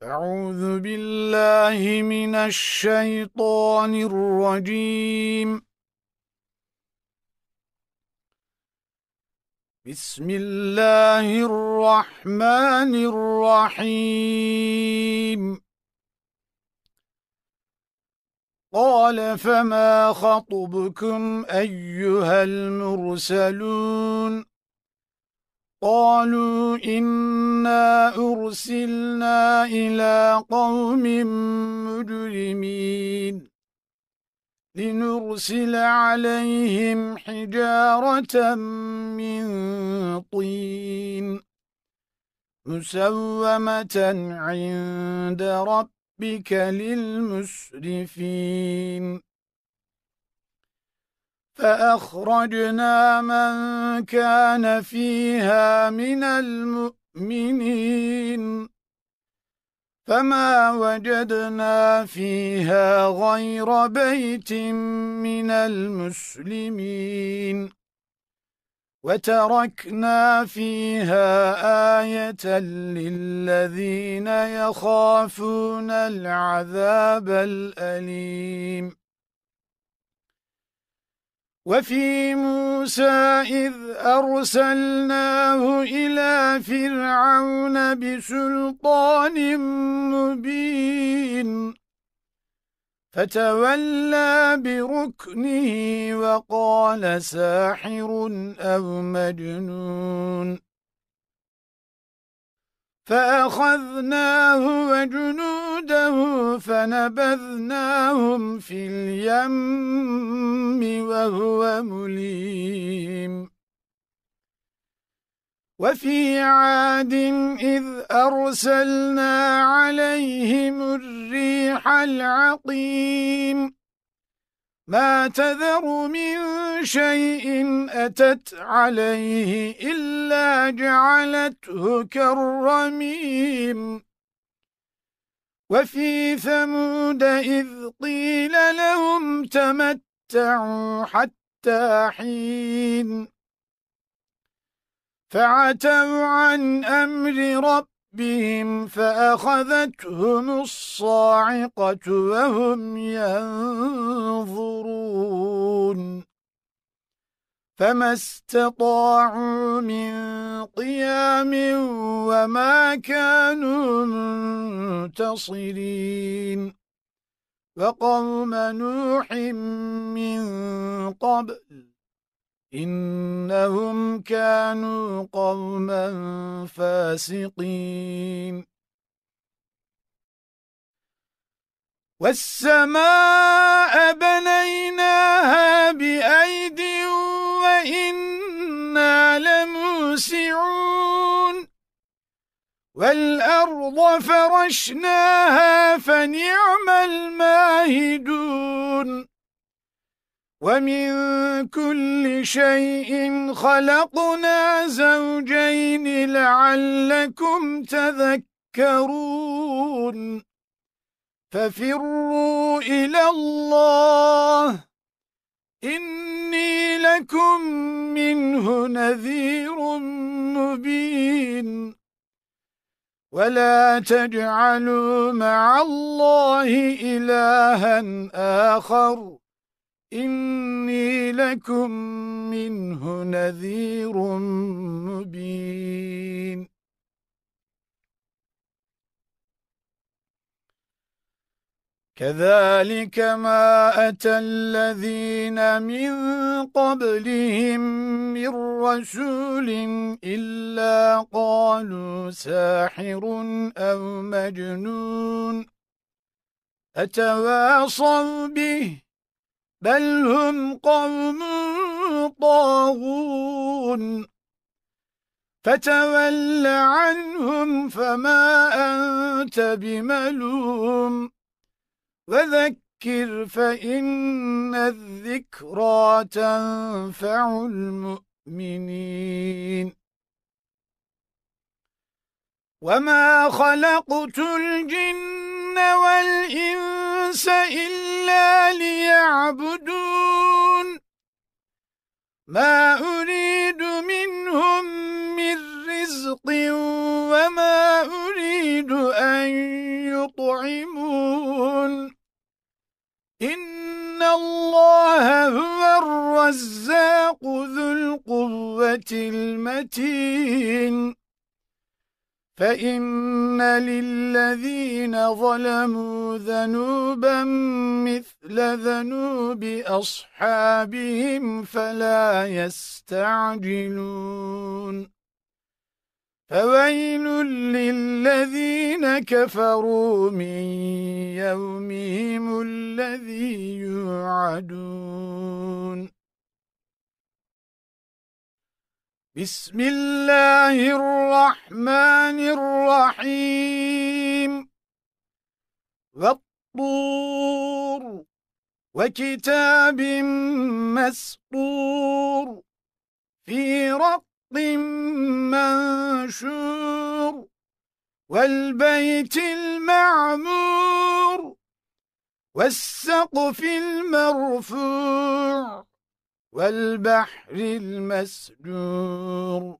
أعوذ بالله من الشيطان الرجيم. بسم الله الرحمن الرحيم. قال فما خطبكم أيها المرسلون؟ قالوا إنا أرسلنا إلى قوم مجرمين لنرسل عليهم حجارة من طين مسومة عند ربك للمسرفين. فأخرجنا من كان فيها من المؤمنين فما وجدنا فيها غير بيت من المسلمين وتركنا فيها آية للذين يخافون العذاب الأليم. وفي موسى إذ أرسلناه إلى فرعون بسلطان مبين فتولى بركنه وقال ساحر أو مجنون. فأخذناه وجنوده فنبذناهم في اليم وهو مليم. وفي عاد إذ أرسلنا عليهم الريح العقيم ما تذر من شيء أتت عليه إلا جعلته كالرميم. وفي ثمود إذ قيل لهم تمتعوا حتى حين فعتوا عن أمر ربهم فأخذتهم الصاعقة وهم ينظرون فما استطاعوا من قيام وما كانوا منتصرين. وقوم نوح من قبل إنهم كانوا قوما فاسقين. والسماء بنيناها بأيد وإنا لموسعون والأرض فرشناها فنعم الماهدون. ومن كل شيء خلقنا زوجين لعلكم تذكرون. ففروا إلى الله إني لكم منه نذير مبين. ولا تجعلوا مع الله إلها آخر إني لكم منه نذير مبين. كذلك ما أتى الذين من قبلهم من رسول إلا قالوا ساحر أو مجنون أتواصوا به بل هم قوم طاغون. فتول عنهم فما أنت بملوم وذكر فإن الذكرى تنفع المؤمنين. وما خلقت الجن والإنس إلا ليعبدون ما أريد منهم من رزق وما أريد أن يطعمون إن الله هو الرزاق ذو القوة المتين فإن للذين ظلموا ذنوبا مثل ذنوب أصحابهم فلا يستعجلون فويل للذين كفروا من يومهم الذي يوعدون بسم الله الرحمن الرحيم والطور وكتاب مسطور في رق منشور والبيت المعمور والسقف المرفوع والبحر المسجور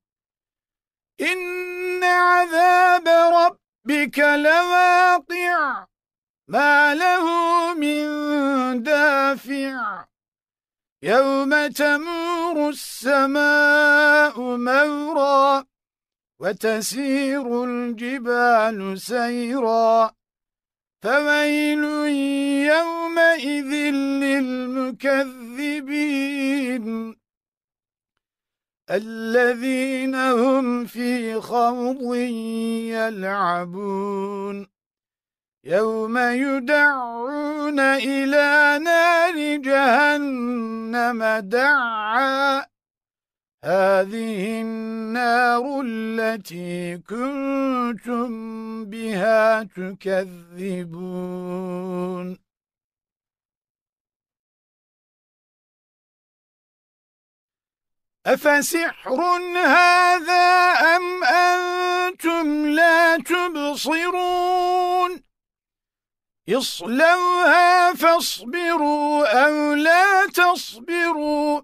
إن عذاب ربك لواقع ما له من دافع يوم تمور السماء مورا وتسير الجبال سيرا فويل يومئذ للمكذبين الذين هم في خوض يلعبون يوم يدعون إلى نار جهنم دعا هذه النار التي كنتم بها تكذبون أفسحر هذا أم أنتم لا تبصرون اصلوها فاصبروا أو لا تصبروا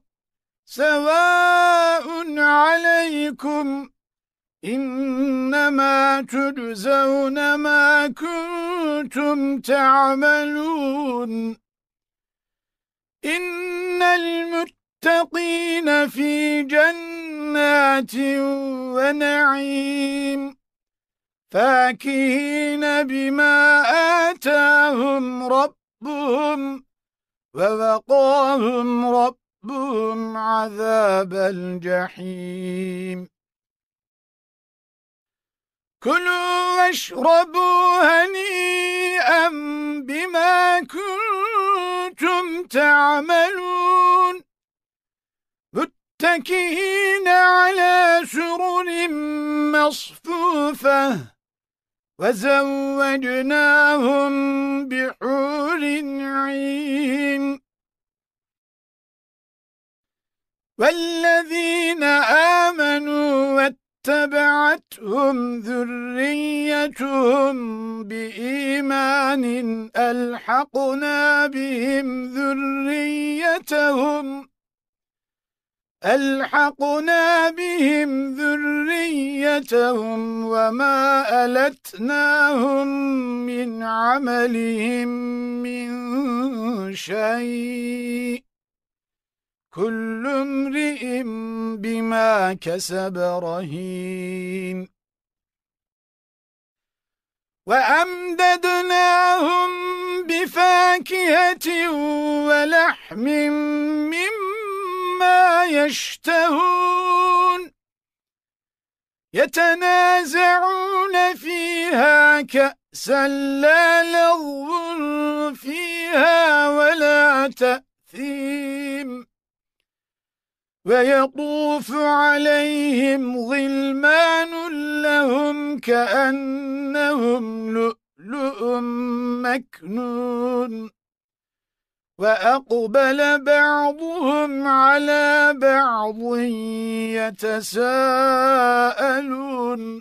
سواء عليكم إنما تجزون ما كنتم تعملون إن المتقين في جنات ونعيم فاكهين بما آتاهم ربهم ووقاهم ربهم عذاب الجحيم كلوا واشربوا هنيئا بما كنتم تعملون متكئين على سرر مصفوفة وزوجناهم بحور عين والذين آمنوا واتبعتهم ذريتهم بإيمان ألحقنا بهم ذريتهم وما ألتناهم من عملهم من شيء كل امرئ بما كسب رهين وأمددناهم بفاكهة ولحم مما يشتهون يتنازعون فيها كأسا لا لغو فيها ولا تأثيم ويطوف عليهم غلمان لهم كأنهم لؤلؤ مكنون وأقبل بعضهم على بعض يتساءلون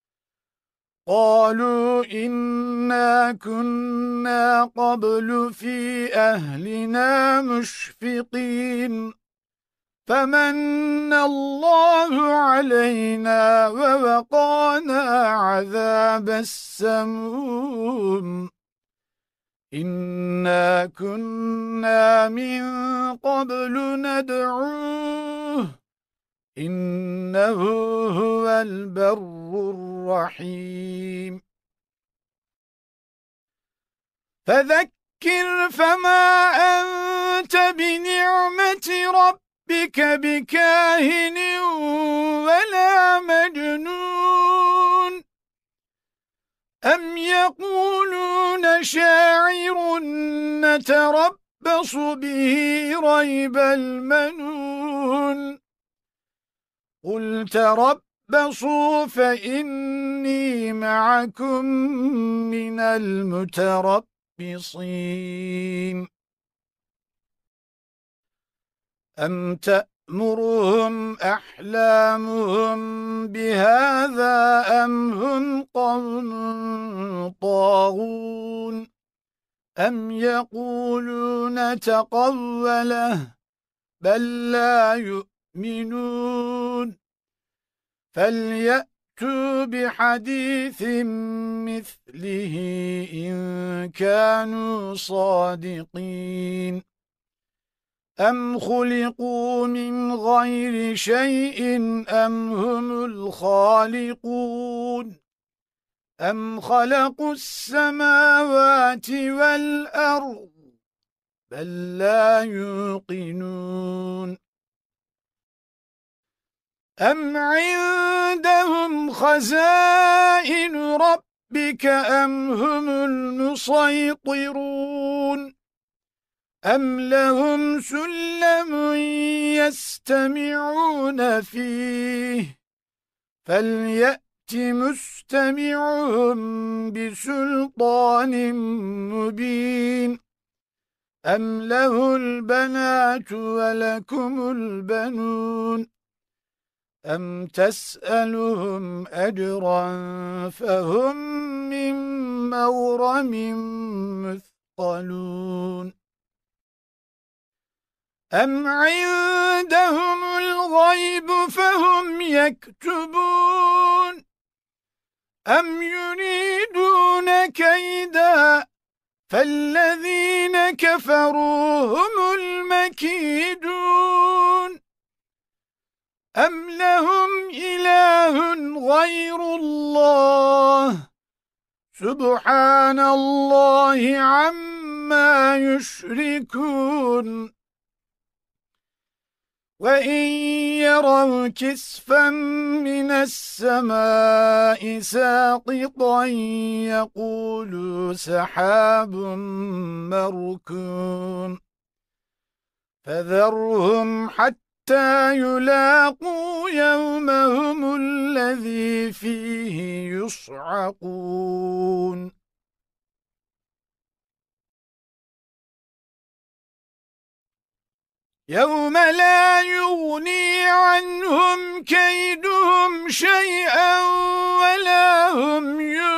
قالوا إنا كنا قبل في أهلنا مشفقين فمن الله علينا ووقانا عذاب السموم إنا كنا من قبل ندعوه إنه هو البر الرحيم فذكر فما أنت بنعمة ربك بكاهن ولا مجنون أم يقولون شاعر نتربص به ريب المنون قل تربصوا فإني معكم من المتربصين أم تأمرهم أحلامهم بهذا أم هم قوم طاغون أم يقولون تقوله بل لا يؤمنون فليأتوا بحديث مثله إن كانوا صادقين أم خلقوا من غير شيء أم هم الخالقون أم خلقوا السماوات والأرض بل لا يوقنون أم عندهم خزائن ربك أم هم المسيطرون أم لهم سلم يستمعون فيه فليأت مستمعهم بسلطان مبين أم له البنات ولكم البنون أم تسألهم أجرا فهم من مغرم مثقلون أم عندهم الغيب فهم يكتبون أم يريدون كيدا فالذين كفروا هم المكيدون أم لهم إله غير الله سبحان الله عما يشركون وَإِنْ يَرَوْا كِسْفًا مِنَ السَّمَاءِ سَاقِطًا يَقُولُوا سَحَابٌ مَّرْكُومٌ فَذَرْهُمْ حَتَّى يُلَاقُوا يَوْمَهُمُ الَّذِي فِيهِ يُصْعَقُونَ يوم لا يغني عنهم كيدهم شيئا ولا هم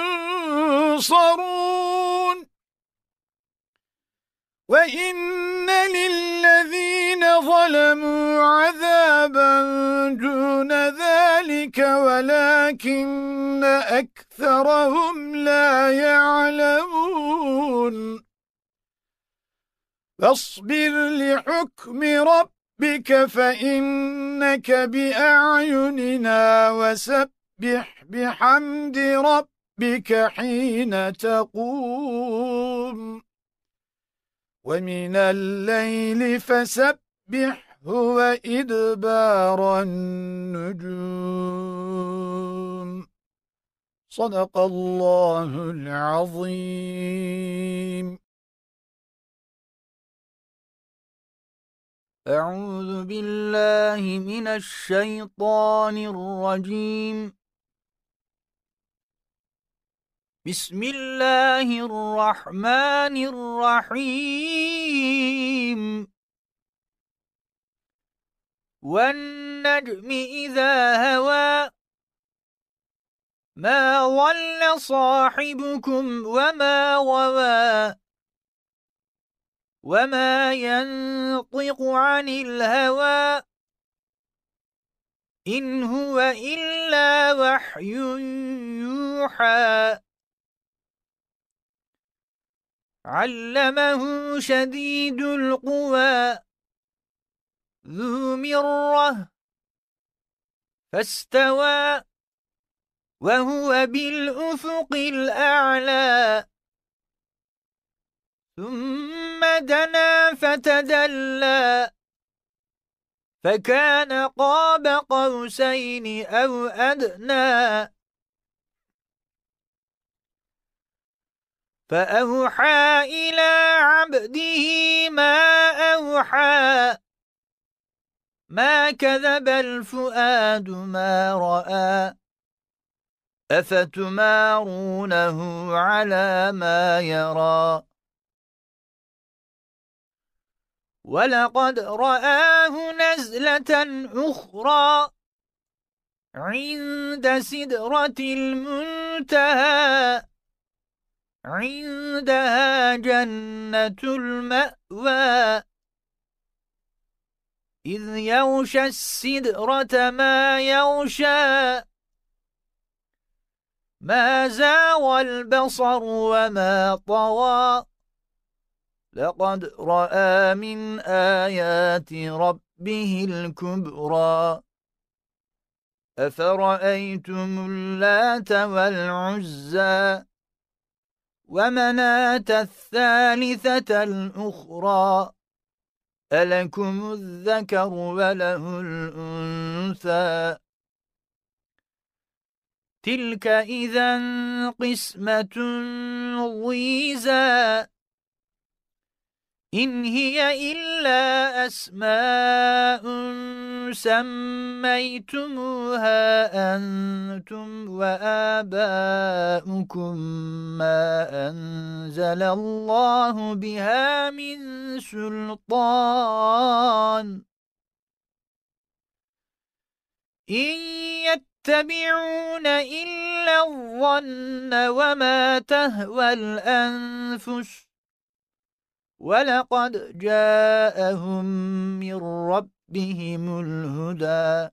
ينصرون وإن للذين ظلموا عذابا دون ذلك ولكن أكثرهم لا يعلمون فاصبر لحكم ربك فإنك بأعيننا وسبح بحمد ربك حين تقوم ومن الليل فسبحه وإدبار النجوم صدق الله العظيم أعوذ بالله من الشيطان الرجيم بسم الله الرحمن الرحيم والنجم إذا هوى ما ضل صاحبكم وما غوى وما ينطق عن الهوى إن هو إلا وحي يوحى علمه شديد القوى ذو مرة فاستوى وهو بالأفق الأعلى ثم دنا فتدلى فكان قاب قوسين أو أدنى فأوحى إلى عبده ما أوحى ما كذب الفؤاد ما رأى أفتمارونه على ما يرى ولقد رآه نزلة أخرى عند سدرة المنتهى عندها جنة المأوى إذ يغشى السدرة ما يغشى ما زاغ البصر وما طغى لقد رأى من آيات ربه الكبرى أفرأيتم اللات والعزى ومناة الثالثة الأخرى ألكم الذكر وله الأنثى تلك إذا قسمة ضيزى إن هي إلا أسماء سميتموها أنتم وآباؤكم ما أنزل الله بها من سلطان إن يتبعون إلا الظن وما تهوى الأنفس ولقد جاءهم من ربهم الهدى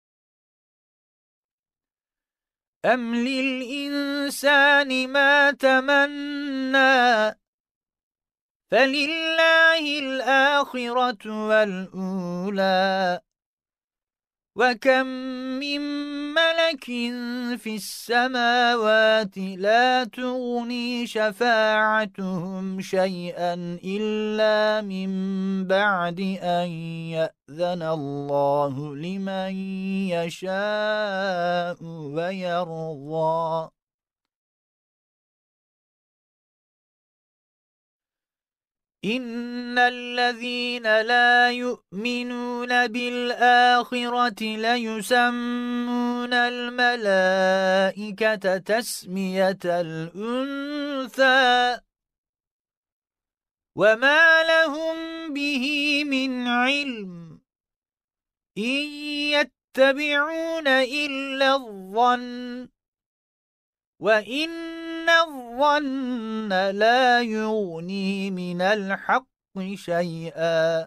أم للإنسان ما تمنى فلله الآخرة والأولى وكم من ملك في السماوات لا تغني شفاعتهم شيئا إلا من بعد أن يأذن الله لمن يشاء ويرضى إن الذين لا يؤمنون بالآخرة ليسمون الملائكة تسمية الأنثى وما لهم به من علم إن يتبعون إلا الظن وإن الظن لا يغني من الحق شيئا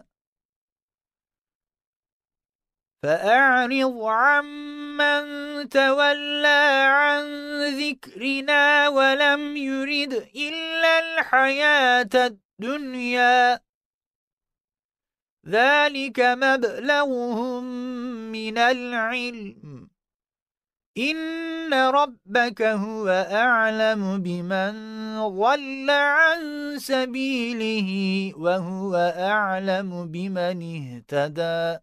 فأعرض عمن تولى عن ذكرنا ولم يرد إلا الحياة الدنيا ذلك مبلغهم من العلم إن ربك هو أعلم بمن ضل عن سبيله وهو أعلم بمن اهتدى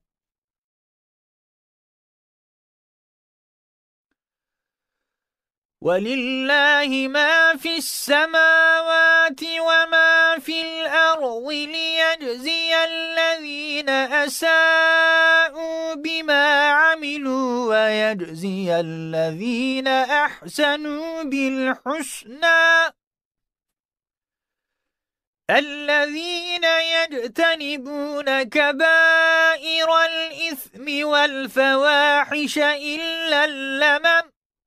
ولله ما في السماوات وما في الأرض ليجزي الذين أساءوا بما عملوا ويجزي الذين أحسنوا بالحسنى الذين يجتنبون كبائر الإثم والفواحش إلا اللمم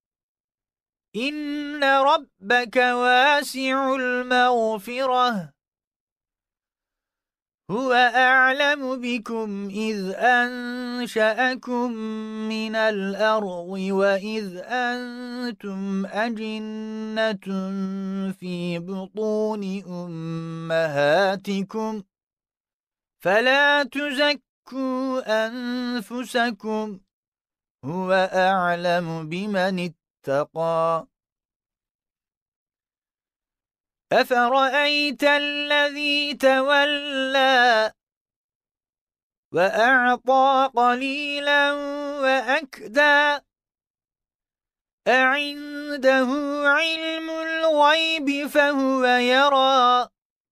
إن ربك واسع المغفرة هو أعلم بكم إذ أنشأكم من الأرض وإذ أنتم أجنة في بطون أمهاتكم فلا تزكوا أنفسكم هو أعلم بمن اتقى أفرأيت الذي تولى وأعطى قليلا وأكدى أعنده علم الغيب فهو يرى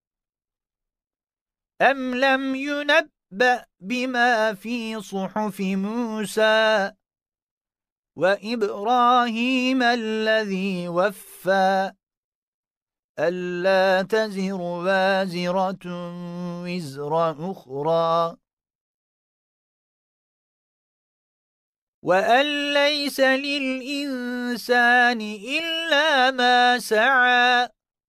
أم لم ينبأ بما في صحف موسى وإبراهيم الذي وفى ألا تزر وازرة وزر أخرى وأن ليس للإنسان إلا ما سعى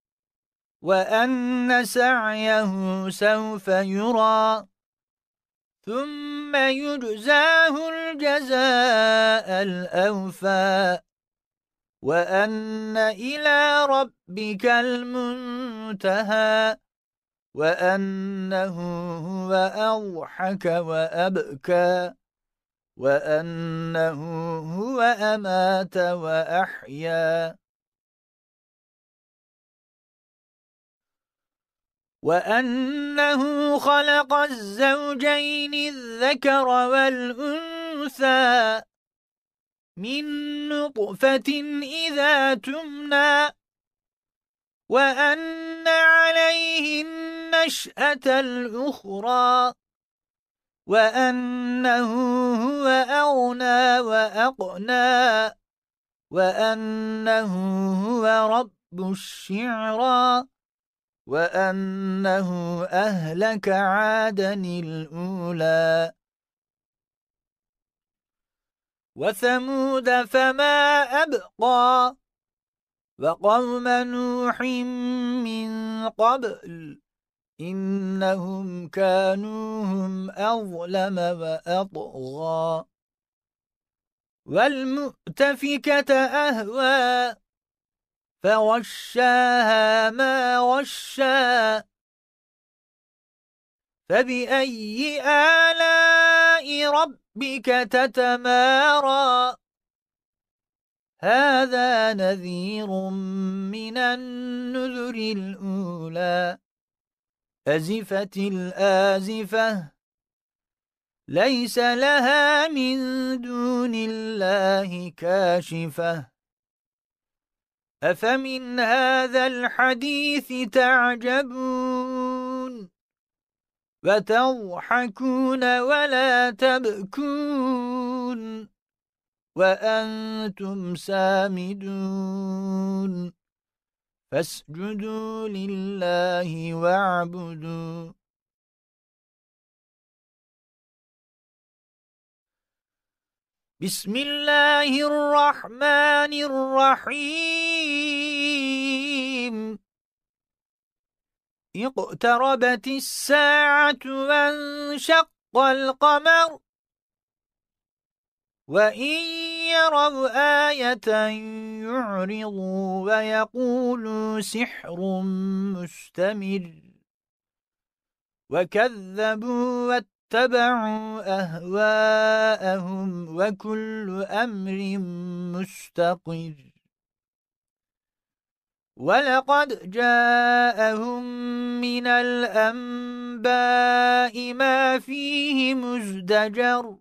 وأن سعيه سوف يرى ثم يجزاه الجزاء الأوفى وأن إلى ربك المنتهى وأنه هو أضحك وأبكى وأنه هو أمات وأحيا وأنه خلق الزوجين الذكر والأنثى من نطفة إذا تمنى وأن عليه النشأة الأخرى وأنه هو أغنى وأقنى وأنه هو رب الشعرى وأنه أهلك عادا الأولى وثمود فما أبقى وقوم نوح من قبل إنهم كانوا هم أظلم وأطغى والمؤتفكة أهوى فغشاها ما غشا فبأي آلاء ربك تتمارى هذا نذير من النذر الأولى أزفت الآزفة ليس لها من دون الله كاشفة أفمن هذا الحديث تعجبون وتضحكون ولا تبكون وأنتم سامدون فاسجدوا لله واعبدوا بسم الله الرحمن الرحيم اقتربت الساعة وانشق القمر وإن يروا آية يعرضوا ويقولوا سحر مستمر وكذبوا واتبعوا أهواءهم وكل أمر مستقر ولقد جاءهم من الأنباء ما فيه مزدجر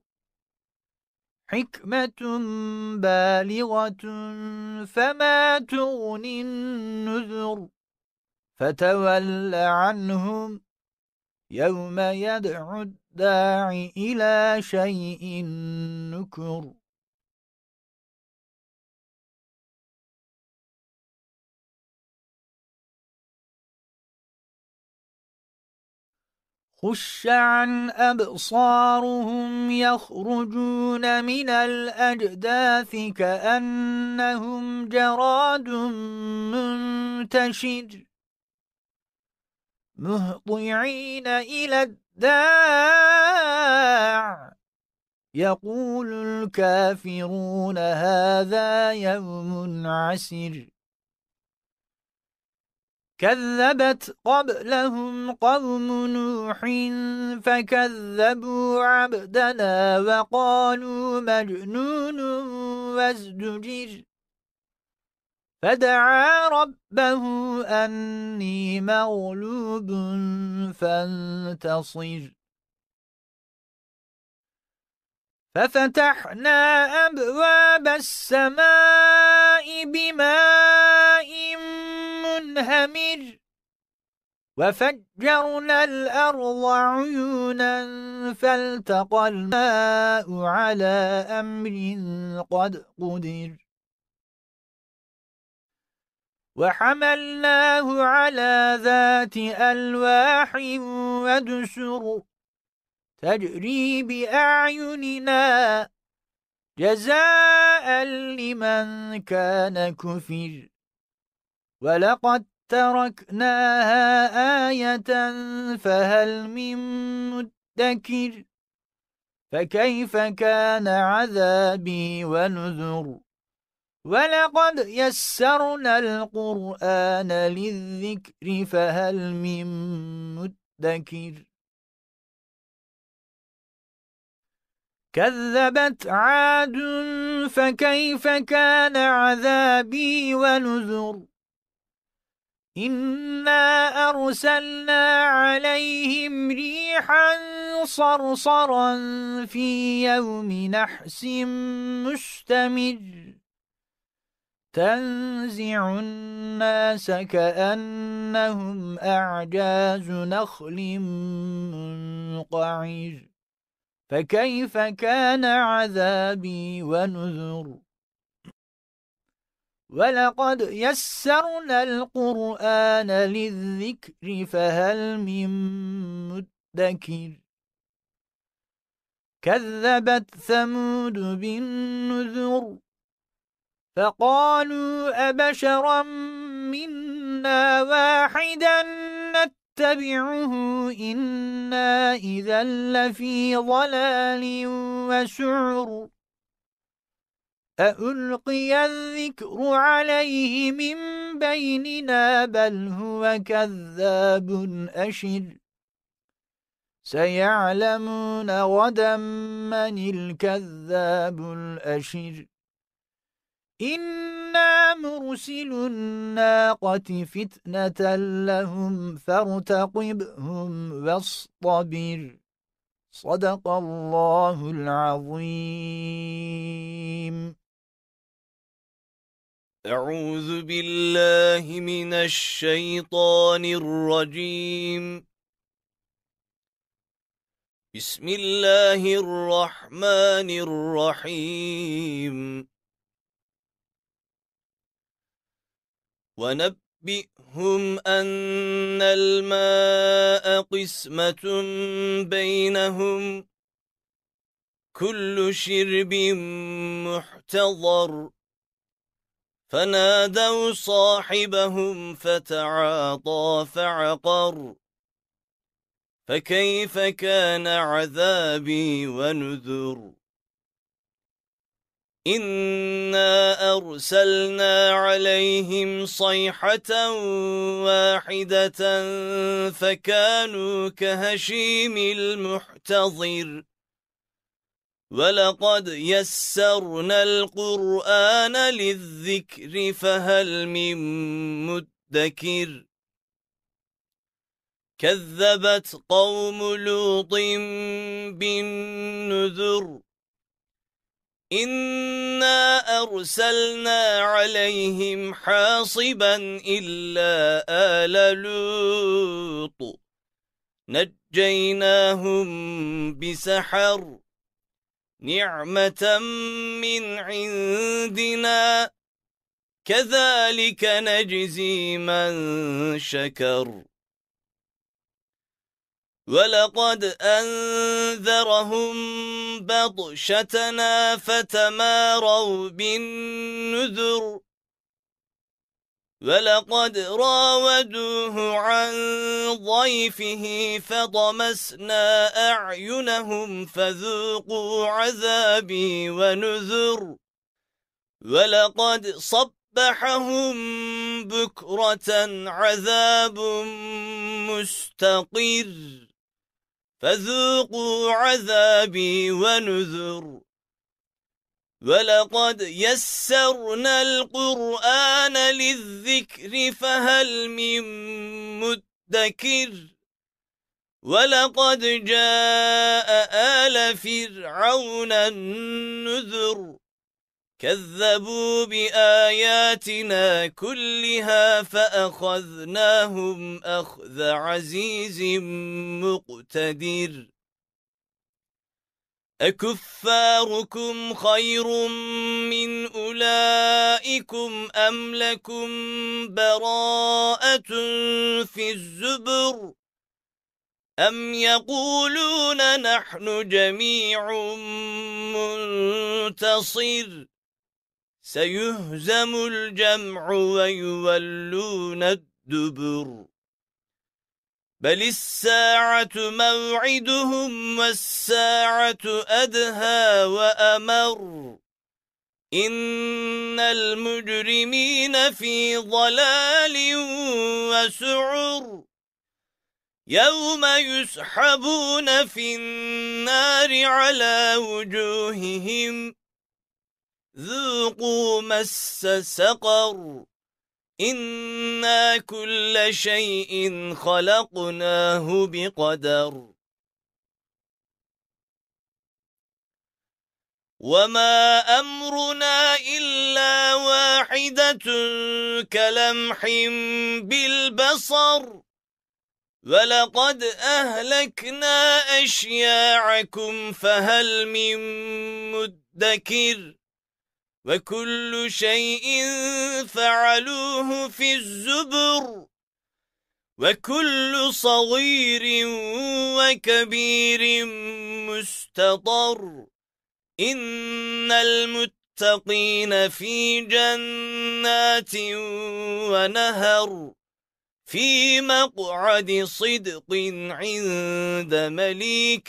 حكمة بالغة فما تغني النذر فتول عنهم يوم يدعو الداعي إلى شيء نكر خش عن أبصارهم يخرجون من الأجداث كأنهم جراد منتشر مهطعين إلى الداع يقول الكافرون هذا يوم عسر كذبت قبلهم قوم نوح فكذبوا عبدنا وقالوا مجنون وازدجر فدعا ربه أني مغلوب فانتصر ففتحنا أبواب السماء بماء منهمر وفجرنا الأرض عيونا فالتقى الماء على أمر قد قدر وحملناه على ذات ألواح ودسر تجري بأعيننا جزاء لمن كان كفر ولقد تركناها آية فهل من مدكر فكيف كان عذابي ونذر ولقد يسرنا القرآن للذكر فهل من مدكر كذبت عاد فكيف كان عذابي ونذر إنا أرسلنا عليهم ريحا صرصرا في يوم نحس مستمر تنزع الناس كأنهم أعجاز نخل منقعر فكيف كان عذابي ونذر ولقد يسرنا القرآن للذكر فهل من مدكر كذبت ثمود بالنذر فقالوا أبشرا منا واحدا نتبعه إنا إذا لفي ضلال وسعر أألقي الذكر عليه من بيننا بل هو كذاب أشر سيعلمون غدا من الكذاب الأشر إنا مرسل الناقة فتنة لهم فارتقبهم واصطبر صدق الله العظيم أعوذ بالله من الشيطان الرجيم بسم الله الرحمن الرحيم ونبئهم أن الماء قسمة بينهم كل شرب محتضر فنادوا صاحبهم فتعاطى فعقر فكيف كان عذابي ونذر إنا أرسلنا عليهم صيحة واحدة فكانوا كهشيم المحتضر ولقد يسرنا القرآن للذكر فهل من مدكر كذبت قوم لوط بالنذر إنا أرسلنا عليهم حاصبا إلا آل لوط نجيناهم بسحر نعمة من عندنا كذلك نجزي من شكر ولقد أنذرهم بطشتنا فتماروا بالنذر ولقد راودوه عن ضيفه فطمسنا أعينهم فذوقوا عذابي ونذر ولقد صبحهم بكرة عذاب مستقر فذوقوا عذابي ونذر ولقد يسرنا القرآن للذكر فهل من مدكر ولقد جاء آل فرعون النذر كذبوا بآياتنا كلها فأخذناهم أخذ عزيز مقتدر أكفاركم خير من أولئكم أم لكم براءة في الزبر أم يقولون نحن جميع منتصر سيهزم الجمع ويولون الدبر بل الساعة موعدهم والساعة أدهى وأمر إن المجرمين في ضلال وسعر يوم يسحبون في النار على وجوههم ذوقوا مس سقر إنا كل شيء خلقناه بقدر وما أمرنا إلا واحدة كلمح بالبصر ولقد أهلكنا أشياعكم فهل من مدكر وكل شيء فعلوه في الزبر وكل صغير وكبير مستطر إن المتقين في جنات ونهر في مقعد صدق عند مليك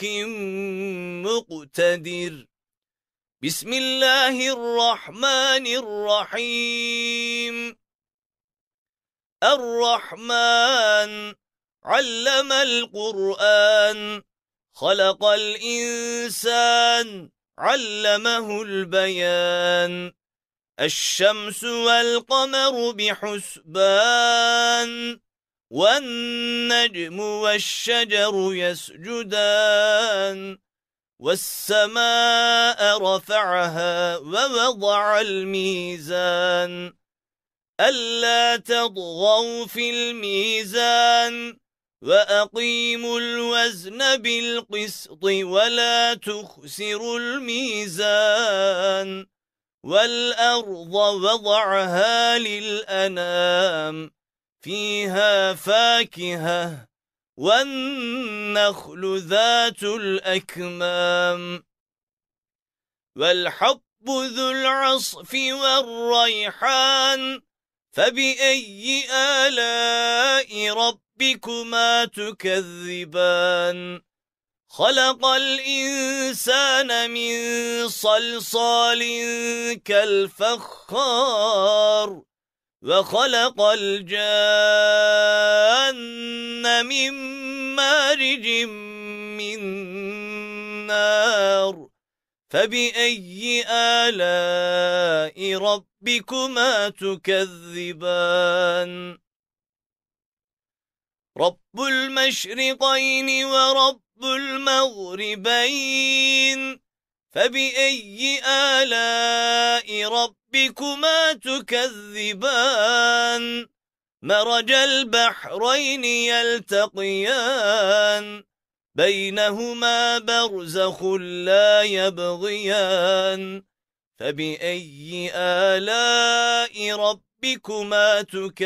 مقتدر بسم الله الرحمن الرحيم الرحمن علم القرآن خلق الإنسان علمه البيان الشمس والقمر بحسبان والنجم والشجر يسجدان والسماء رفعها ووضع الميزان ألا تطغوا في الميزان وأقيموا الوزن بالقسط ولا تخسروا الميزان والأرض وضعها للأنام فيها فاكهة والنخل ذات الأكمام والحب ذو العصف والريحان فبأي آلاء ربكما تكذبان خلق الإنسان من صلصال كالفخار وخلق الجان من مارج من نار فبأي آلاء ربكما تكذبان رب المشرقين ورب المغربين فبأي آلاء ربكما تكذبان مرج البحرين يلتقيان بينهما برزخ لا يبغيان فبأي آلاء ربكما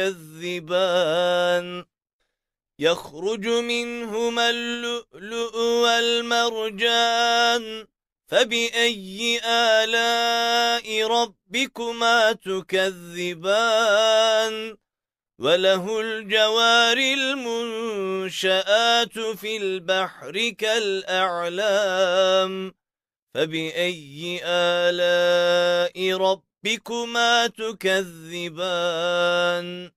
تكذبان يخرج منهما اللؤلؤ والمرجان فبأي آلاء ربكما تكذبان وله الجوار المنشآت في البحر كالأعلام فبأي آلاء ربكما تكذبان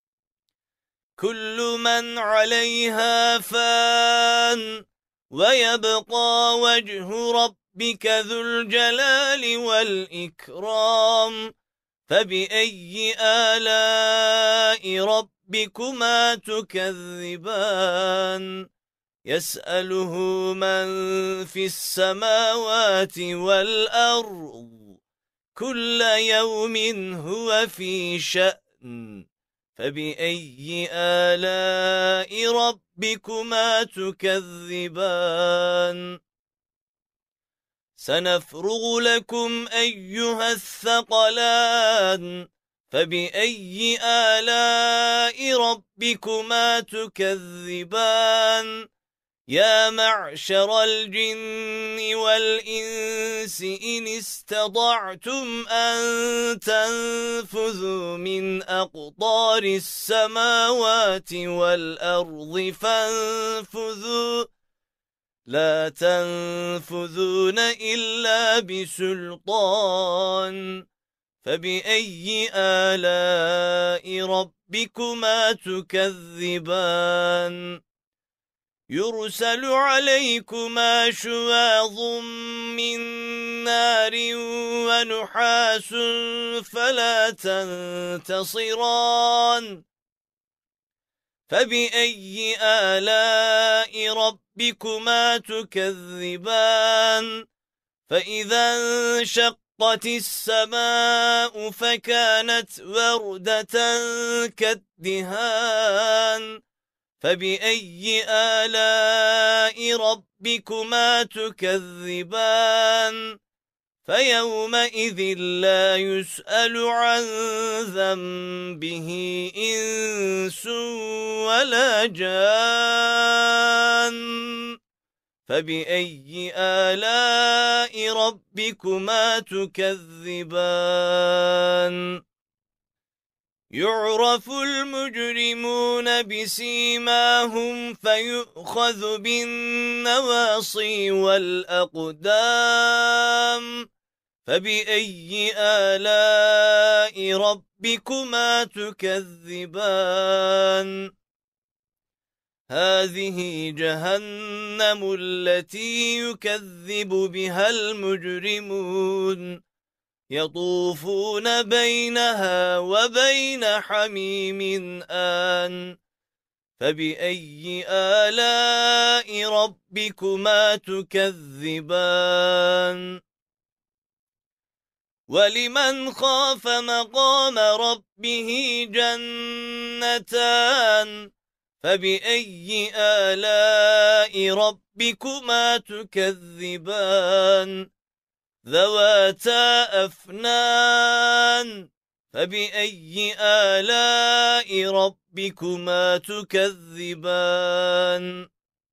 كل من عليها فان ويبقى وجه ربك ذو الجلال والإكرام فبأي آلاء ربكما تكذبان يسأله من في السماوات والأرض كل يوم هو في شأن فبأي آلاء ربكما تكذبان سنفرغ لكم أيها الثقلان فبأي آلاء ربكما تكذبان يا معشر الجن والإنس إن استطعتم أن تنفذوا من أقطار السماوات والأرض فانفذوا لا تنفذون إلا بسلطان فبأي آلاء ربكما تكذبان يرسل عليكما شواظ من نار ونحاس فلا تنتصران فبأي آلاء ربكما تكذبان فإذا انشقت السماء فكانت وردة كالدهان فبأي آلاء ربكما تكذبان فيومئذ لا يسأل عن ذنبه إنس ولا جان فبأي آلاء ربكما تكذبان يعرف المجرمون بسيماهم فيؤخذ بالنواصي والأقدام فبأي آلاء ربكما تكذبان هذه جهنم التي يكذب بها المجرمون يطوفون بينها وبين حميم آن فبأي آلاء ربكما تكذبان ولمن خاف مقام ربه جنتان فبأي آلاء ربكما تكذبان ذواتا أفنان فبأي آلاء ربكما تكذبان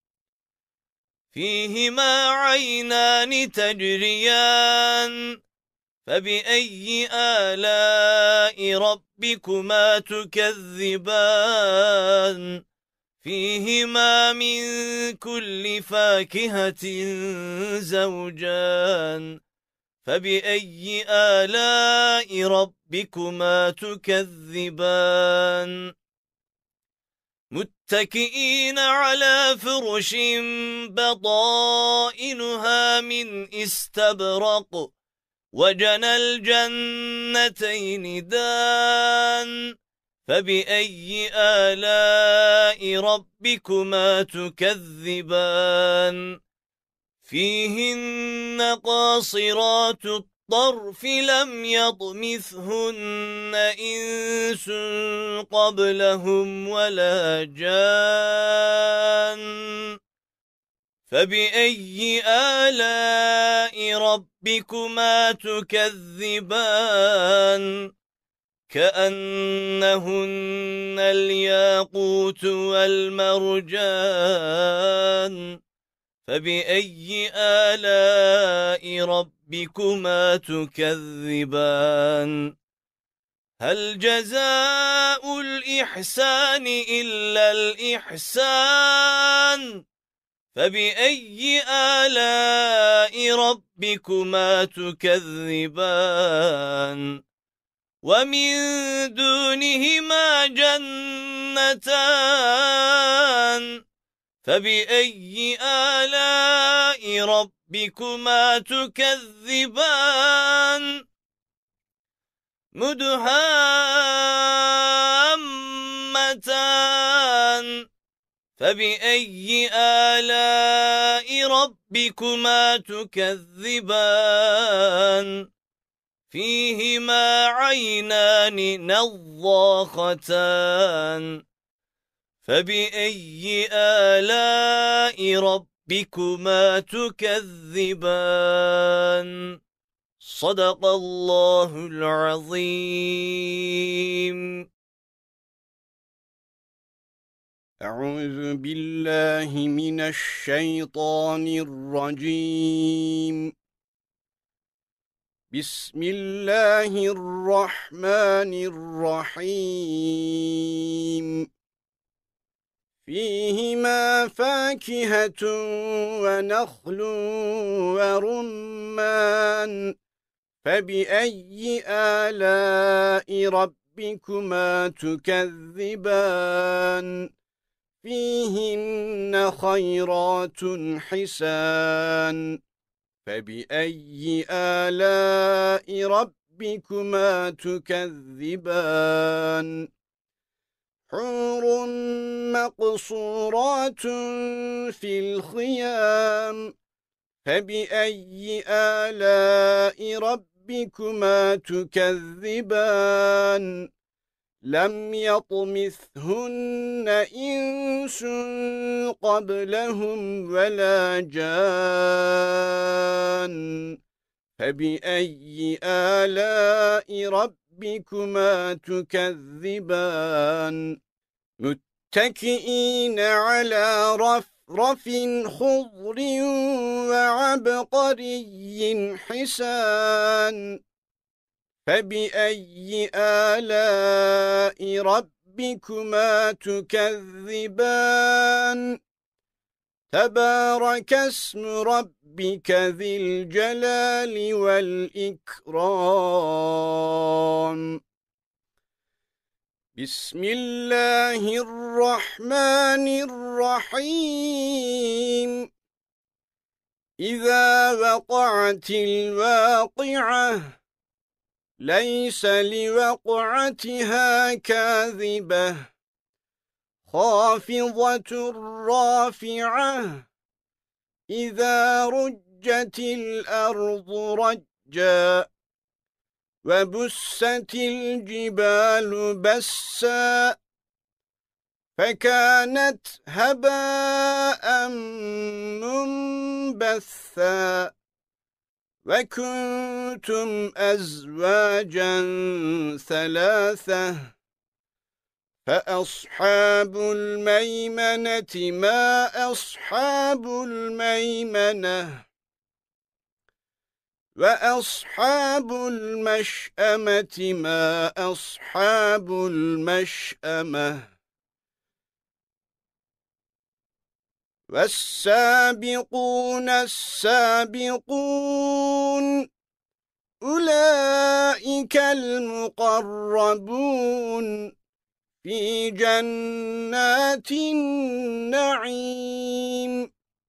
فيهما عينان تجريان فبأي آلاء ربكما تكذبان فيهما من كل فاكهة زوجان فبأي آلاء ربكما تكذبان متكئين على فرش بطائنها من استبرق وجنى الجنتين دان فبأي آلاء ربكما تكذبان فيهن قاصرات الطرف لم يطمثهن إنس قبلهم ولا جان فبأي آلاء ربكما تكذبان كأنهن الياقوت والمرجان فبأي آلاء ربكما تكذبان هل جزاء الإحسان إلا الإحسان فبأي آلاء ربكما تكذبان ومن دونهما جنتان فبأي آلاء ربكما تكذبان مدهامتان فبأي آلاء ربكما تكذبان فيهما عينان نضاختان فبأي آلاء ربكما تكذبان صدق الله العظيم. أعوذ بالله من الشيطان الرجيم. بسم الله الرحمن الرحيم. فيهما فاكهة ونخل ورمان فبأي آلاء ربكما تكذبان فيهن خيرات حسان فبأي آلاء ربكما تكذبان حور مقصورات في الخيام فبأي آلاء ربكما تكذبان لم يطمثهن إنس قبلهم ولا جان فبأي آلاء ربكما تكذبان متكئين على رفرف خضر وعبقري حسان فبأي آلاء ربكما تكذبان تبارك اسم ربك ذي الجلال والإكرام. بسم الله الرحمن الرحيم. إذا وقعت الواقعة ليس لوقعتها كاذبة خافضة رافعة إذا رجت الأرض رجا وبست الجبال بسا فكانت هباء منبثا وكنتم أزواجا ثلاثة فأصحاب الميمنة ما أصحاب الميمنة وأصحاب المشأمة ما أصحاب المشأمة والسابقون السابقون أولئك المقربون في جنات النعيم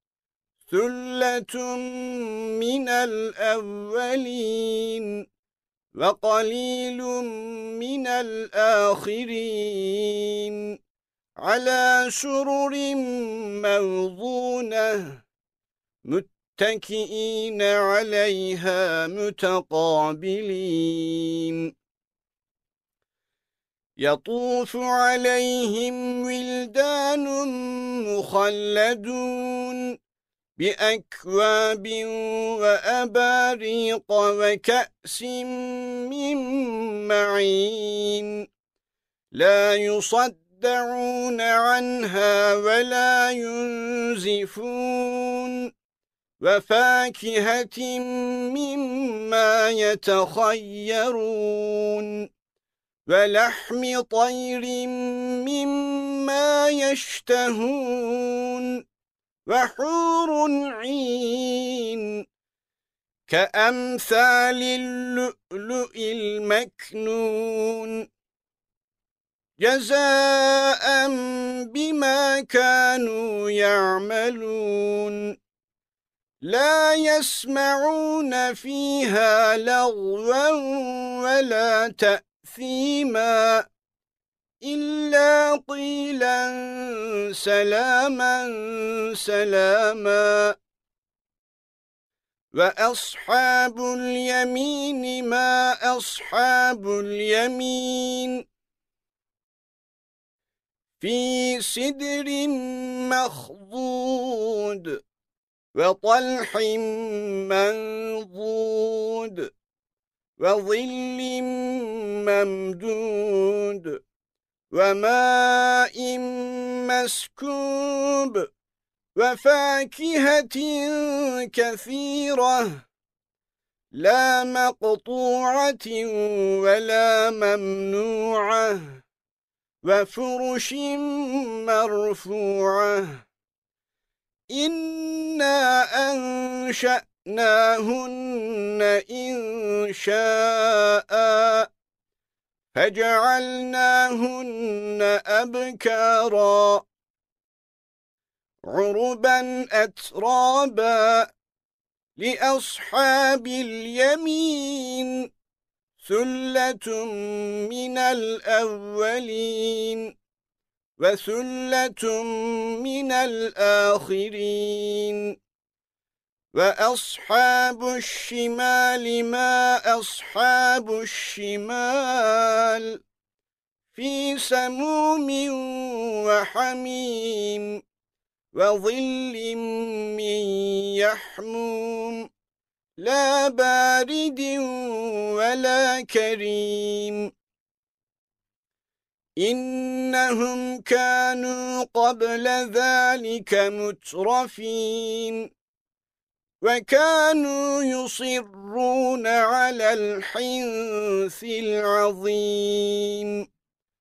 ثلة من الأولين وقليل من الآخرين على سرر موضونة متكئين عليها متقابلين يطوف عليهم ولدان مخلدون بأكواب وأباريق وكأس من معين لا يصدعون عنها ولا ينزفون وفاكهة مما يتخيرون ولحم طير مما يشتهون وحور عين كأمثال اللؤلؤ المكنون جزاء بما كانوا يعملون لا يسمعون فيها لغوا ولا تأثيما إلا قيلا سلاما سلاما وأصحاب اليمين ما أصحاب اليمين في سدر مخضود وطلح منضود وظل ممدود وماء مسكوب وفاكهة كثيرة لا مقطوعة ولا ممنوعة وفرش مرفوعة إنا أنشأناهن إنشاء فجعلناهن أبكارا عربا أترابا لأصحاب اليمين ثلة من الأولين وثلة من الآخرين وأصحاب الشمال ما أصحاب الشمال في سموم وحميم وظل من يحموم لا بارد ولا كريم إنهم كانوا قبل ذلك مترفين وكانوا يصرون على الحنث العظيم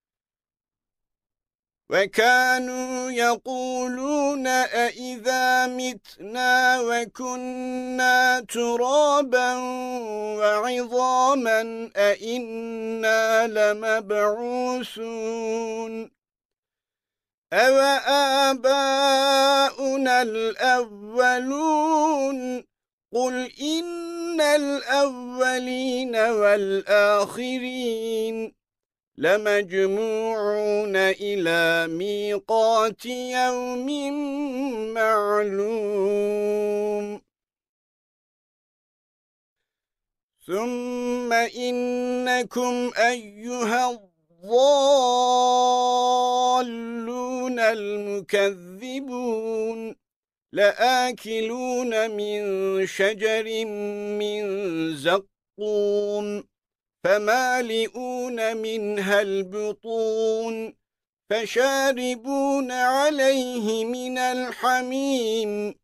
وكانوا يقولون أئذا متنا وكنا ترابا وعظاما أئنا لمبعوثون أوآباؤنا الأولون قل إن الأولين والآخرين لمجموعون إلى ميقات يوم معلوم ثم إنكم أيها الضالون المكذبون لآكلون من شجر من زقوم فمالئون منها البطون فشاربون عليه من الحميم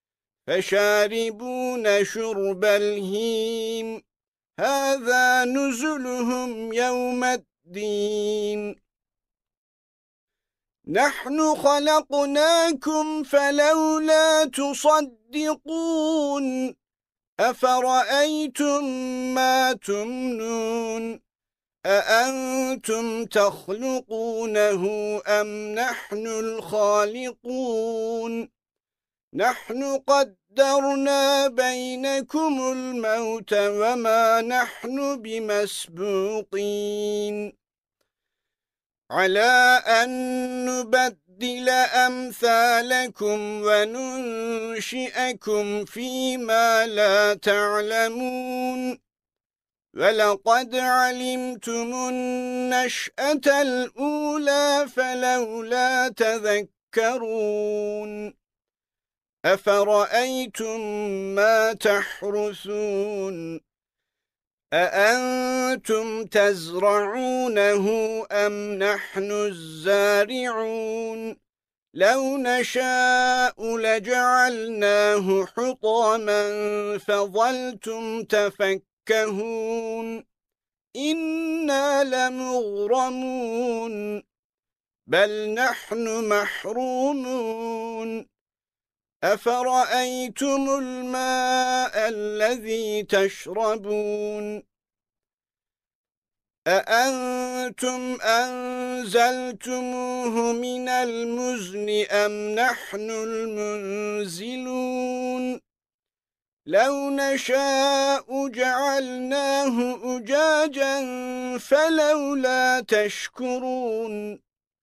فشاربون شرب الهيم هذا نزلهم يوم الدين نحن خلقناكم فلولا تصدقون أفرأيتم ما تمنون أأنتم تخلقونه أم نحن الخالقون نحن قدرنا بينكم الموت وما نحن بمسبوقين على أن نبدل أمثالكم وننشئكم فيما لا تعلمون ولقد علمتم النشأة الأولى فلولا تذكرون أفرأيتم ما تحرثون أأنتم تزرعونه أم نحن الزارعون لو نشاء لجعلناه حطاما فظلتم تفكهون إنا لمغرمون بل نحن محرومون أفرأيتم الماء الذي تشربون أأنتم أنزلتموه من المزن أم نحن المنزلون لو نشاء جعلناه أجاجا فلولا تشكرون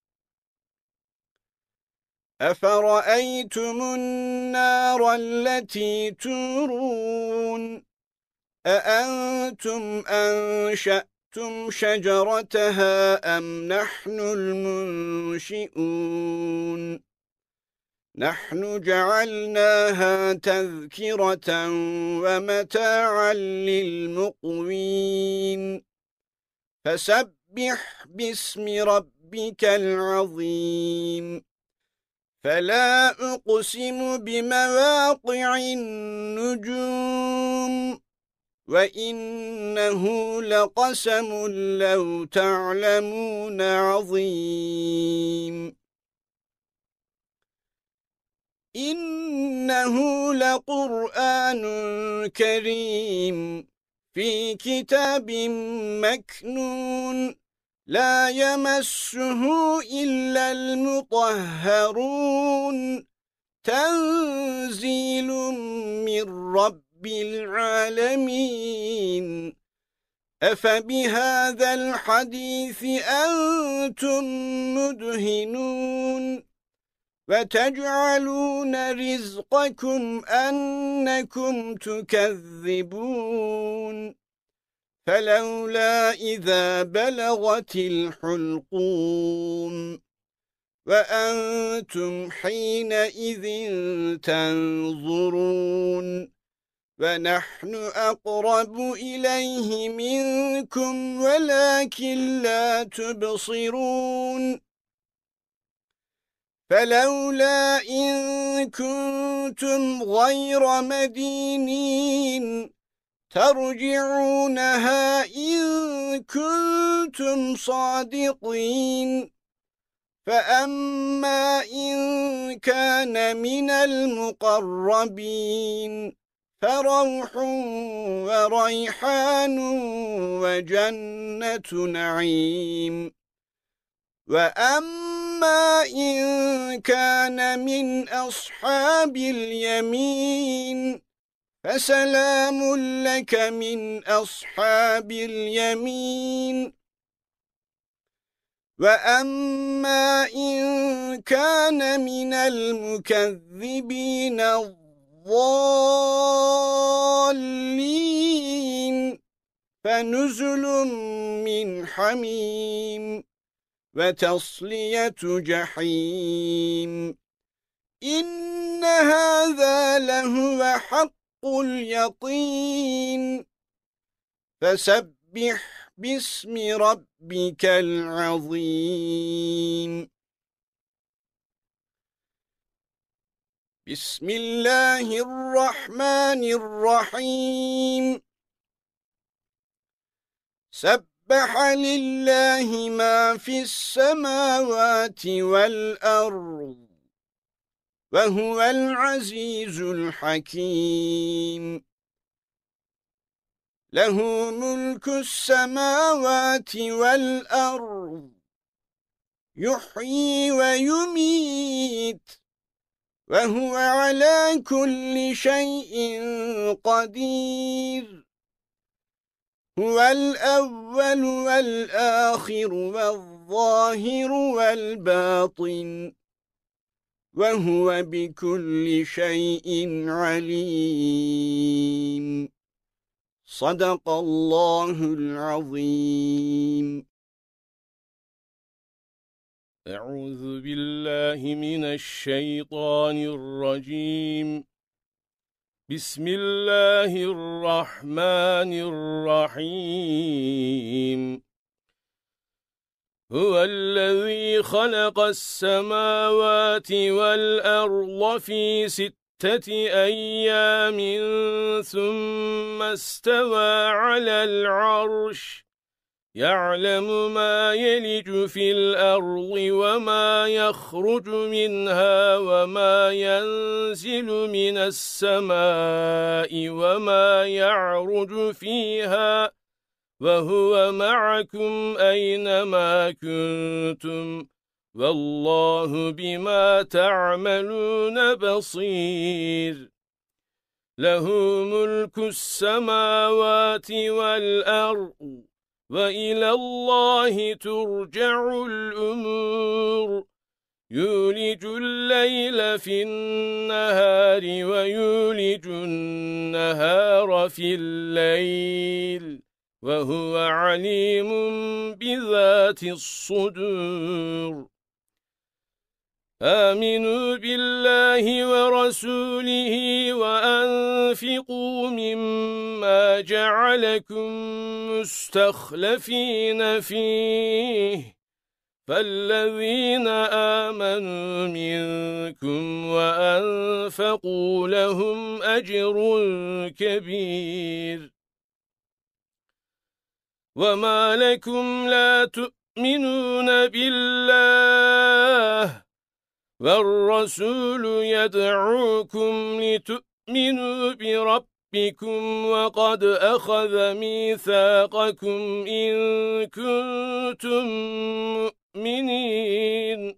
أفرأيتم النار التي تورون أأنتم أنشأتم شجرتها أم نحن المنشئون نحن جعلناها تذكرة ومتاعا للمقوين فسبح باسم ربك العظيم فلا أقسم بمواقع النجوم وإنه لقسم لو تعلمون عظيم إنه لقرآن كريم في كتاب مكنون لا يمسه إلا المطهرون تنزيل من رب العالمين أفبهذا الحديث أنتم مدهنون وتجعلون رزقكم أنكم تكذبون فلولا إذا بلغت الحلقوم وأنتم حينئذ تنظرون ونحن أقرب إليه منكم ولكن لا تبصرون فلولا إن كنتم غير مدينين ترجعونها إن كنتم صادقين فأما إن كان من المقربين فروح وريحان وجنة نعيم وأما إن كان من أصحاب اليمين فسلام لك من أصحاب اليمين وأما إن كان من المكذبين الضالين فنزل من حميم وتصلية جحيم إن هذا لهو حق اليقين فسبح باسم ربك العظيم بسم الله الرحمن الرحيم سبح لله ما في السماوات والأرض وهو العزيز الحكيم له ملك السماوات والأرض يحيي ويميت وهو على كل شيء قدير هو الأول والآخر والظاهر والباطن وهو بكل شيء عليم صدق الله العظيم أعوذ بالله من الشيطان الرجيم بسم الله الرحمن الرحيم هو الذي خلق السماوات والأرض في 6 أيام ثم استوى على العرش يعلم ما يلج في الأرض وما يخرج منها وما ينزل من السماء وما يعرج فيها وهو معكم أينما كنتم والله بما تعملون بصير له ملك السماوات والأرض وإلى الله ترجع الأمور يولج الليل في النهار ويولج النهار في الليل وهو عليم بذات الصدور آمنوا بالله ورسوله وأنفقوا مما جعلكم مستخلفين فيه فالذين آمنوا منكم وأنفقوا لهم أجر كبير وما لكم لا تؤمنون بالله والرسول يدعوكم لتؤمنوا بربكم وقد أخذ ميثاقكم إن كنتم مؤمنين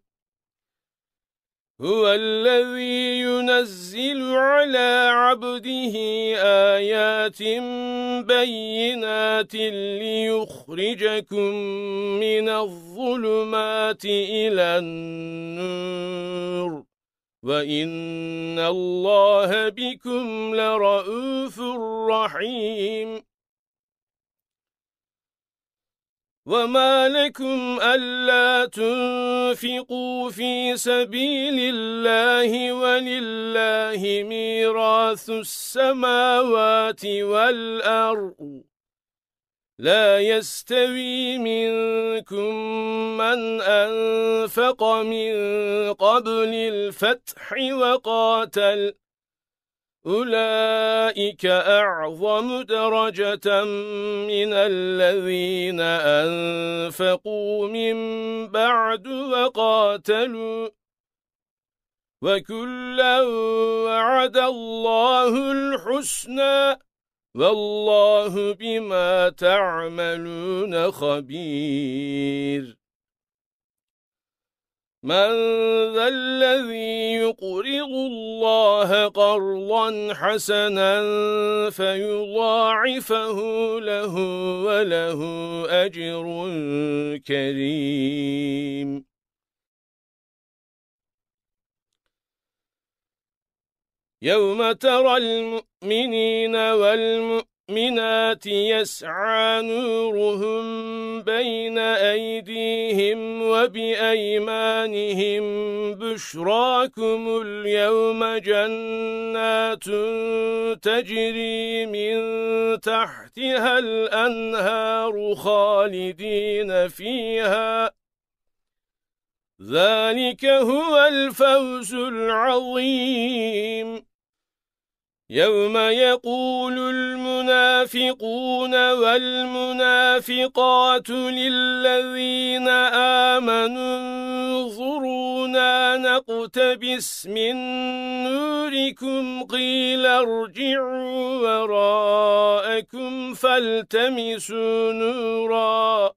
هو الذي ينزل على عبده آيات بينات ليخرجكم من الظلمات إلى النور وإن الله بكم لرؤوف رحيم وما لكم ألا تنفقوا في سبيل الله ولله ميراث السماوات والأرض لا يستوي منكم من أنفق من قبل الفتح وقاتل أولئك أعظم درجة من الذين أنفقوا من بعد وقاتلوا وكلا وعد الله الحسنى والله بما تعملون خبير من ذا الذي يقرض الله قرضا حسنا فيضاعفه له وله أجر كريم يوم ترى المؤمنين والمؤمنات يسعى نورهم بين أيديهم وبأيمانهم بشراكم اليوم جنات تجري من تحتها الأنهار خالدين فيها ذلك هو الفوز العظيم يوم يقول المنافقون والمنافقات للذين آمنوا انظرونا نقتبس من نوركم قيل ارجعوا وراءكم فالتمسوا نورا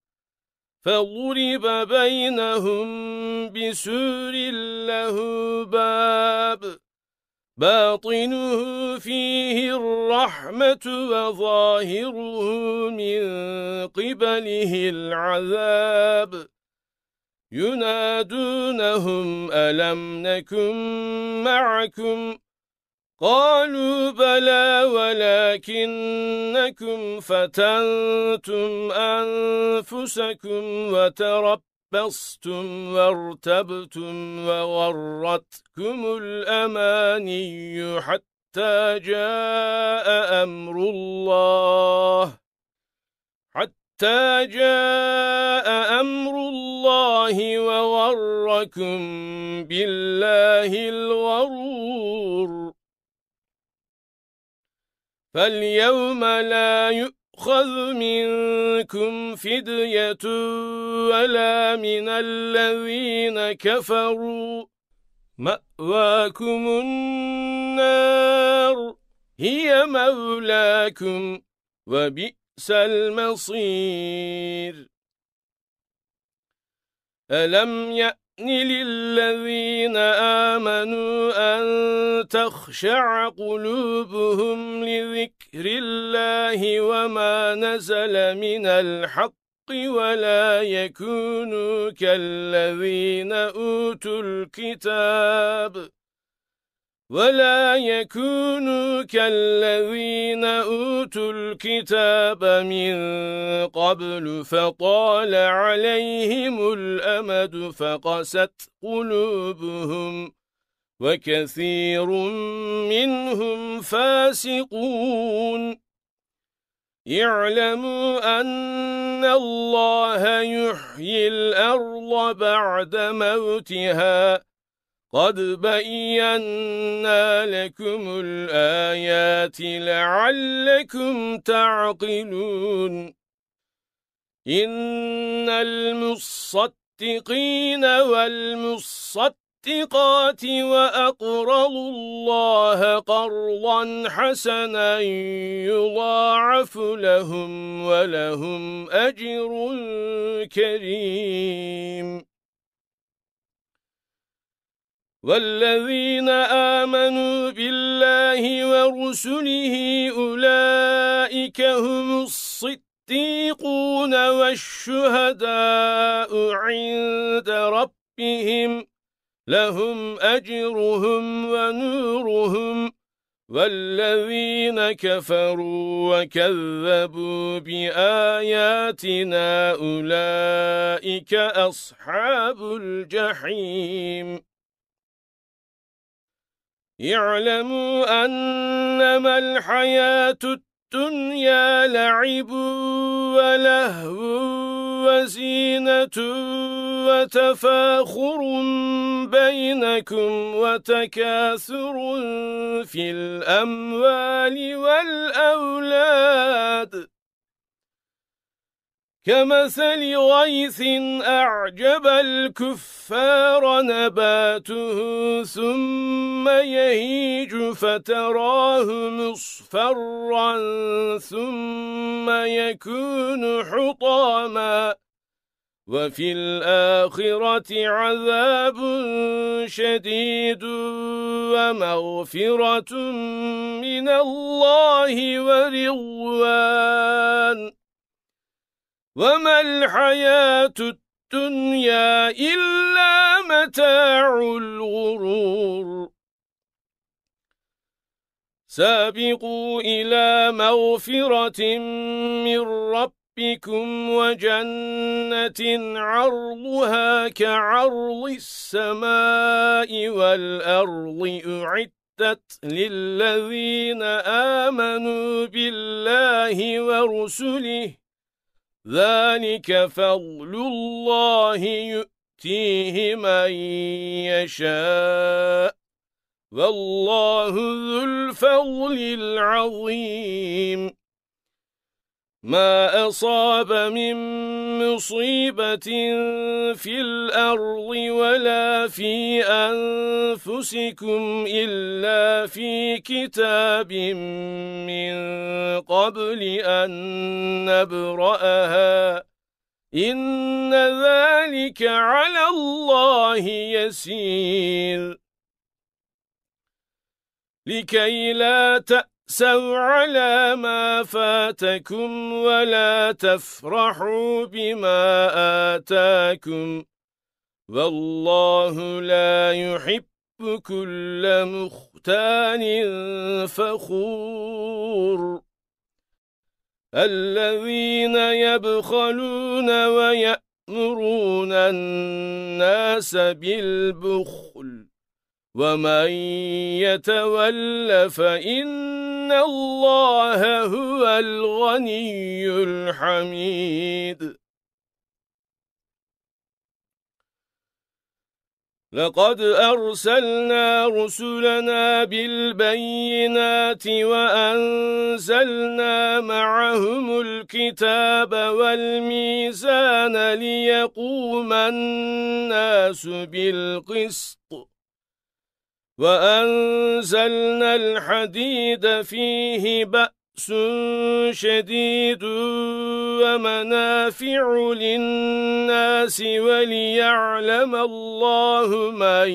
فضرب بينهم بسور له باب باطنه فيه الرحمة وظاهره من قبله العذاب ينادونهم ألم نكن معكم قالوا بلى ولكنكم فتنتم أنفسكم وتربصتم وارتبتم وغرتكم الأماني حتى جاء أمر الله وغركم بالله الغرور فاليوم لا تؤخذ منكم فدية ولا من الذين كفروا مأواكم النار هي مولاكم وبئس المصير ألم يأن للذين آمنوا أن تخشع قلوبهم لذكر الله وما نزل من الحق ولا يكونوا كالذين أوتوا الكتاب من قبل فطال عليهم الأمد فقست قلوبهم وكثير منهم فاسقون اعلموا أن الله يحيي الأرض بعد موتها قد بينا لكم الآيات لعلكم تعقلون إن المصدقين والمصدقات وأقرضوا الله قرضا حسنا يضاعف لهم ولهم أجر كريم والذين آمنوا بالله ورسله أولئك هم الصديقون والشهداء عند ربهم لهم أجرهم ونورهم والذين كفروا وكذبوا بآياتنا أولئك أصحاب الجحيم اعلموا أنما الحياة الدنيا لعب ولهو وزينة وتفاخر بينكم وتكاثر في الأموال والأولاد كمثل غيث أعجب الكفار نباته ثم يهيج فتراه مصفرا ثم يكون حطاما وفي الآخرة عذاب شديد ومغفرة من الله ورضوان وما الحياة الدنيا إلا متاع الغرور سابقوا إلى مغفرة من ربكم وجنة عرضها كعرض السماء والأرض أعدت للذين آمنوا بالله ورسله ذلك فضل الله يؤتيه من يشاء والله ذو الفضل العظيم ما أصاب من مصيبة في الأرض ولا في أنفسكم إلا في كتاب من قبل أن نبرأها إن ذلك على الله يسير لكي لا تأسوا على ما فاتكم ولا تفرحوا بما آتاكم والله لا يحب كل مختال فخور الذين يبخلون ويأمرون الناس بالبخل ومن يتول فإن الله هو الغني الحميد لقد أرسلنا رسلنا بالبينات وأنزلنا معهم الكتاب والميزان ليقوم الناس بالقسط وأنزلنا الحديد فيه بأس شديد ومنافع للناس وليعلم الله من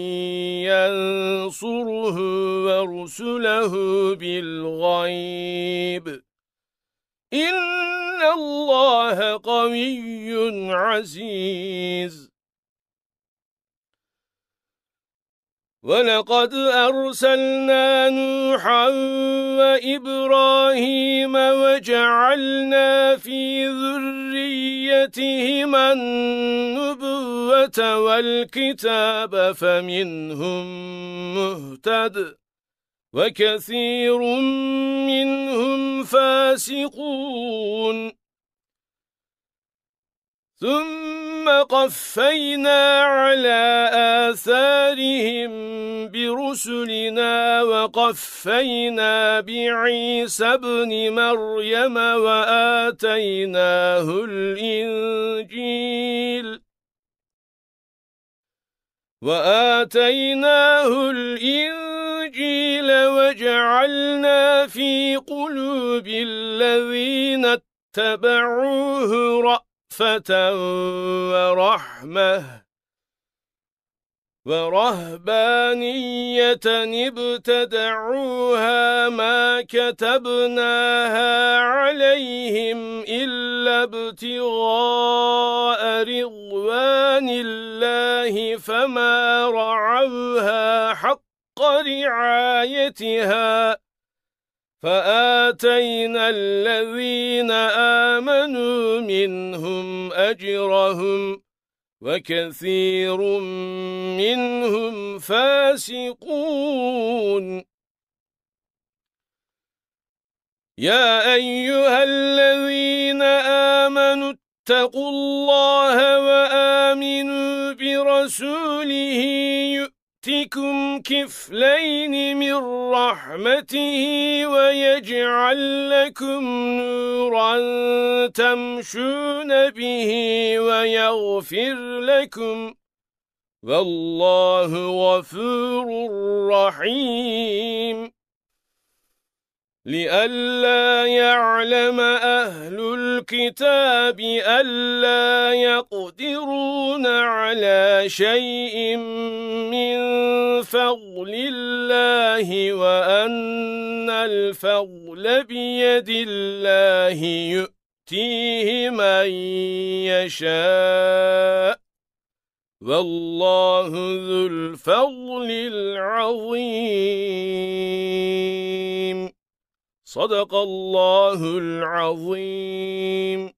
ينصره ورسله بالغيب إن الله قوي عزيز ولقد أرسلنا نوحا وإبراهيم وجعلنا في ذريتهما النبوة والكتاب فمنهم مهتد وكثير منهم فاسقون ثم قفينا على آثارهم برسلنا وقفينا بعيسى ابن مريم وآتيناه الإنجيل وجعلنا في قلوب الذين اتبعوه رأفة ورحمة ورهبانية ابتدعوها ما كتبناها عليهم إلا ابتغاء رضوان الله فما رعوها حق رعايتها فآتينا الذين آمنوا منهم أجرهم وكثير منهم فاسقون يا أيها الذين آمنوا اتقوا الله وآمنوا برسوله يؤتكم كفلين من رحمته ويجعل لكم نورا تمشون به ويغفر لكم والله غفور رحيم لئلا يعلم أهل الكتاب ألا يقدرون على شيء من فضل الله وأن الفضل بيد الله يؤتيه من يشاء والله ذو الفضل العظيم صدق الله العظيم